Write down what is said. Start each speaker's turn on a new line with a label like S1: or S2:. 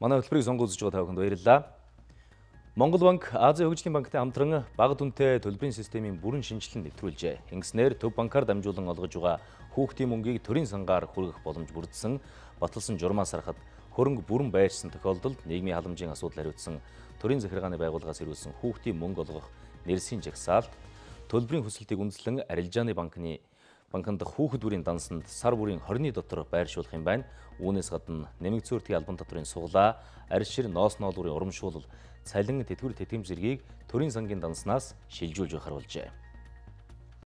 S1: Манай хөтөлбөрийг сонгож үзэж байгаа та бүхэнд баярлалаа. Монгол банк Азийн хөгжлийн банктай хамтран бага түнтэй төлбөрийн системийн бүрэн шинжилэн нэвтрүүлжээ. Ингэснээр төв банкар дамжуулан олгож байгаа хүүхдийн мөнгийг төрийн сангаар хүргэх боломж бүрдсэн, баталсан журмаас харахад хөрөнгө бүрэн байршсан тохиолдолд нийгмийн халамжийн асуудал хариуцсан төрийн захиргааны байгууллагаас ирүүлсэн хүүхдийн мөнгө олгох нэрсийн жагсаалт, төлбөрийн хүсэлтийг үндэслэн арилжааны банкнд хүүхэд бүрийн дансанд сар бүрийн 20-ны дотор байршуулах юм байна. Үүнээс гадна нэмэгдсэн үртгийн албан татврын суглаа, арьс шир ноос ноолуурын урамшуулал, цалин тэтгэвэр тэтгэмж зэргийг төрийн сангийн данснаас шилжүүлж байхаар болжээ.